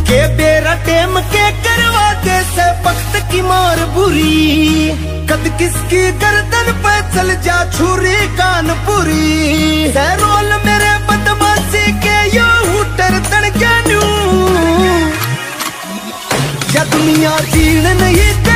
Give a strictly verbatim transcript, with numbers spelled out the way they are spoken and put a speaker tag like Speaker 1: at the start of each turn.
Speaker 1: के बेरा टेम के करवा दे से वक्त की मार बुरी, कद किसकी गर्दन पे चल जा छुरी कानपुरी। रोल मेरे बदमाशी के यो हुटर तड़के नू, या दुनिया जीण नहीं